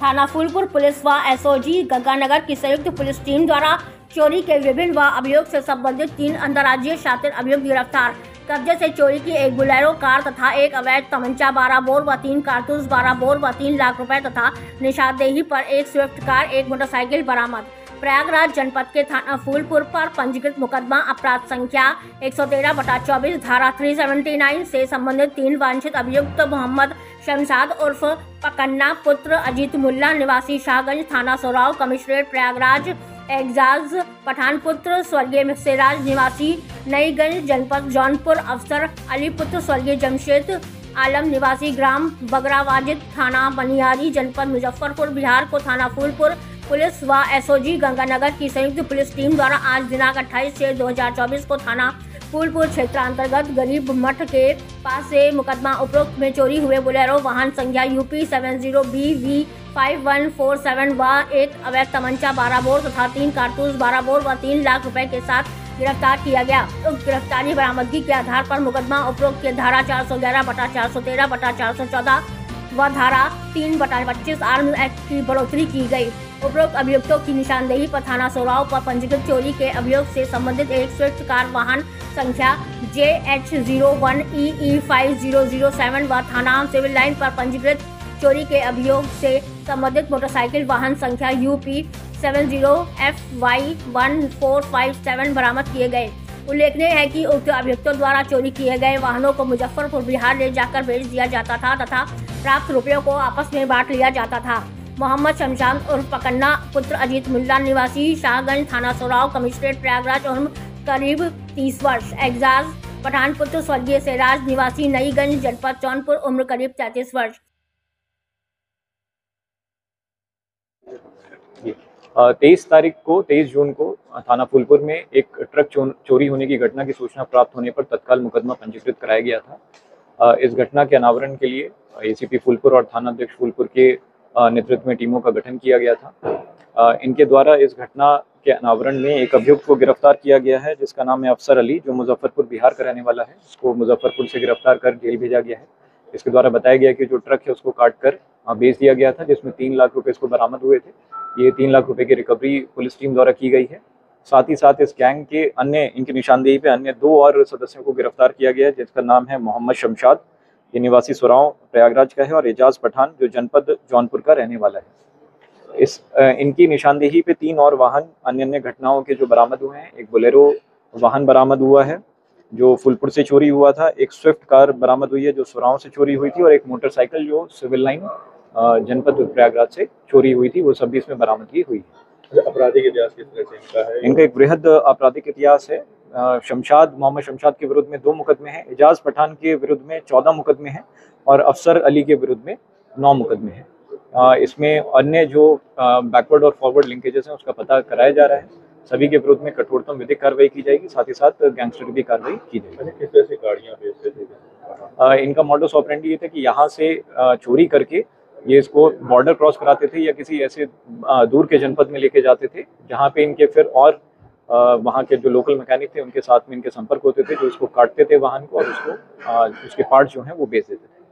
थाना फूलपुर पुलिस व एसओजी गंगानगर की संयुक्त पुलिस टीम द्वारा चोरी के विभिन्न व अभियोग से संबंधित 3 अंतर्राज्यीय शातिर अभियुक्त गिरफ्तार। कब्जे से चोरी की एक बोलेरो कार तथा एक अवैध तमंचा 12 बोर व 3 कारतूस 12 बोर व 3 लाख रुपए तथा निशानदेही पर एक स्विफ्ट कार, एक मोटरसाइकिल बरामद। प्रयागराज जनपद के थाना फूलपुर पर पंजीकृत मुकदमा अपराध संख्या 113/24 धारा 379 से संबंधित 3 वांछित अभियुक्त मोहम्मद शमशाद उर्फ पकन्ना पुत्र अजीत मुल्ला निवासी शाहगंज थाना सोराव कमिश्नरेट प्रयागराज, एजाज पठान पुत्र स्वर्गीय मिक्सेराज निवासी नईगंज जनपद जौनपुर, अफसर अली पुत्र स्वर्गीय जमशेद आलम निवासी ग्राम बगरावाजिद थाना बनियारी जनपद मुजफ्फरपुर बिहार को थाना फूलपुर पुलिस व एसओजी गंगानगर की संयुक्त पुलिस टीम द्वारा आज दिनांक 28/6/2024 को थाना फूलपुर क्षेत्र अंतर्गत गरीब मठ के पास से मुकदमा उपरोक्त में चोरी हुए बोलेरो वाहन संख्या UP 70BV 5147 व एक अवैध तमंचा 12 बोर तथा 3 कारतूस 12 बोर व 3 लाख रुपए के साथ गिरफ्तार किया गया। उक्त गिरफ्तारी बरामदगी के आधार पर मुकदमा उपरोक्त के धारा 411/413/414 व धारा 3/25 आर्म्स एक्ट की बढ़ोतरी की गई। उपरोक्त अभियुक्तों की निशानदेही पर थाना सोराव पर पंजीकृत चोरी के अभियोग से संबंधित एक स्विफ्ट कार वाहन संख्या JH01EE5007 व थाना सिविल लाइन पर पंजीकृत चोरी के अभियोग से संबंधित मोटरसाइकिल वाहन संख्या UP 70FY1457 बरामद किए गए। उल्लेखनीय है कि उक्त अभियुक्तों द्वारा चोरी किए गए वाहनों को मुजफ्फरपुर बिहार ले जाकर बेच दिया जाता था तथा प्राप्त रुपयों को आपस में बांट लिया जाता था। मोहम्मद शमशाद उर्फ पकन्ना पुत्र अजीत मुल्ला निवासी शाहगंज थाना सोराव कमिश्नरेट प्रयागराज उम्र करीब 30 वर्ष, एजाज पठान पुत्र स्वर्गीय सेराज निवासी नईगंज जनपद जौनपुर उम्र करीब 33 वर्ष। 23 जून को थाना फूलपुर में एक ट्रक चोरी होने की घटना की सूचना प्राप्त होने पर तत्काल मुकदमा पंजीकृत कराया गया था। इस घटना के अनावरण के लिए ACP फूलपुर और थाना अध्यक्ष फूलपुर के नेतृत्व में टीमों का गठन किया गया था। इनके द्वारा इस घटना के अनावरण में एक अभियुक्त को गिरफ्तार किया गया है जिसका नाम है अफसर अली, जो मुजफ्फरपुर बिहार का रहने वाला है। उसको मुजफ्फरपुर से गिरफ्तार कर जेल भेजा गया है। इसके द्वारा बताया गया कि जो ट्रक है उसको काट कर बेच दिया गया था, जिसमें 3 लाख रुपए इसको बरामद हुए थे। ये 3 लाख रुपए की रिकवरी पुलिस टीम द्वारा की गई है। साथ ही साथ इस गैंग के इनकी निशानदेही पे अन्य 2 और सदस्यों को गिरफ्तार किया गया है, जिसका नाम है मोहम्मद शमशाद, ये निवासी सोराव प्रयागराज का है, और एजाज पठान जो जनपद जौनपुर का रहने वाला है। इनकी निशानदेही पे 3 और वाहन अन्य घटनाओं के जो बरामद हुए हैं। एक बोलेरो वाहन बरामद हुआ है जो फूलपुर से चोरी हुआ था, एक स्विफ्ट कार बरामद हुई है जो सोराव से चोरी हुई थी, और एक मोटरसाइकिल जो सिविल लाइन जनपद प्रयागराज से चोरी हुई थी, वो सभी इसमें बरामदगी हुई है। आपराधिक इतिहास किस तरह से इनका है? इनका एक बृहद आपराधिक इतिहास है। मोहम्मद शमशाद के विरुद्ध में 2 मुकदमे हैं, एजाज पठान के विरुद्ध में 14 मुकदमे हैं और अफसर अली के विरुद्ध में 9 मुकदमे हैं। इसमें अन्य जो बैकवर्ड और फॉरवर्ड लिंकेजेस हैं उसका पता कराया जा रहा है। सभी के विरुद्ध में कठोरतम विधिक कार्रवाई की जाएगी, साथ ही साथ गैंगस्टर की भी कार्रवाई की जाएगी। किस तरह से गाड़ियां बेचते थे? इनका मॉडस ऑपरेंडी ये था कि यहाँ से चोरी करके ये इसको बॉर्डर क्रॉस कराते थे या किसी ऐसे दूर के जनपद में लेके जाते थे जहाँ पे इनके फिर और वहाँ के जो लोकल मैकेनिक थे उनके साथ में इनके संपर्क होते थे, जो इसको काटते थे वाहन को और उसको उसके पार्ट जो हैं वो बेच देते थे।